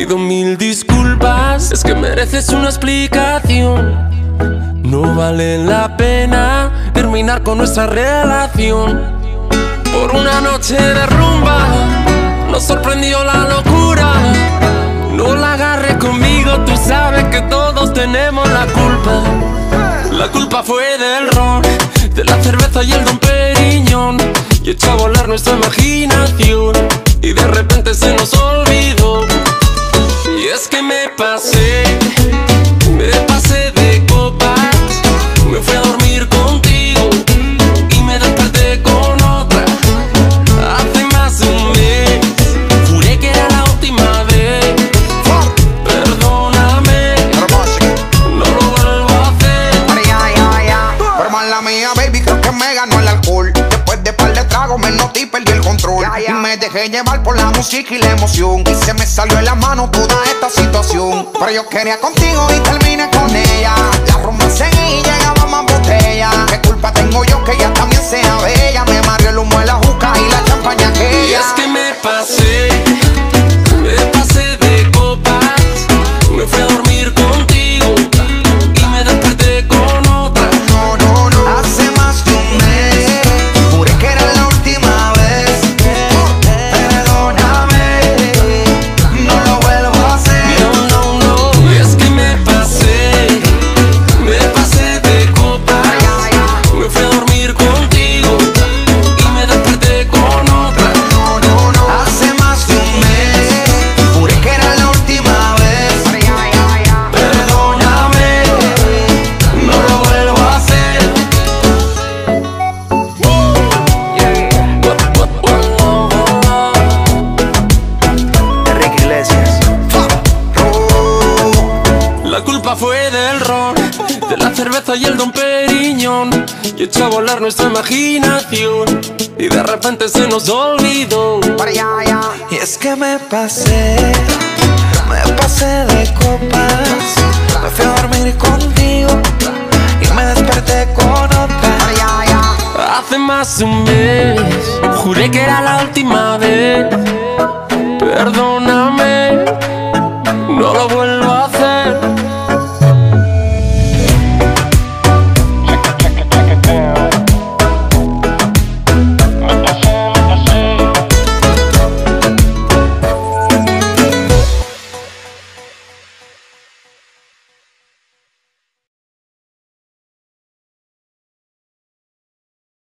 pido mil disculpas, es que mereces una explicación. No vale la pena terminar con nuestra relación. Por una noche de rumba nos sorprendió la locura. No la agarres conmigo, tú sabes que todos tenemos la culpa. La culpa fue del ron, de la cerveza y el Dom Perignon, y echó a volar nuestra imaginación, y de repente se nos olvidó. Y es que me pasé de copas, me fui a dormir contigo y me desperté con otra. Hace más de un mes, juré que era la última vez. Perdóname, no lo vuelvo a hacer. Pero mala mía, baby, creo que me ganó el alcohol. Después de par de tragos me noté y perdí el control. Y me dejé llevar por la música y la emoción, y se me salió de la mano toda esta situación. Pero yo quería contigo y terminé con ella. La rumba seguí y llegaba más botella. ¿Qué culpa tengo yo que ella también sea bella? Me mareó el humo de la juca y la champaña aquella. Y es que me pasé de copas, me fui a dormir contigo y me desperté con otra. No, hace más de un mes, juré que era la última vez. Perdóname, no lo vuelvo a hacer. No, y es que me pasé de copas, me fui a dormir contigo y me desperté con otra. Hace más de un mes, juré que era la última vez. Perdóname, no lo vuelvo a hacer. Enrique Iglesias. La culpa fue del ron, de la cerveza y el Dom Perignon, y echó a volar nuestra imaginación, y de repente se nos olvidó. Y es que me pasé de copas, me fui a dormir contigo y me desperté con otra. Hace más de un mes, juré que era la última vez.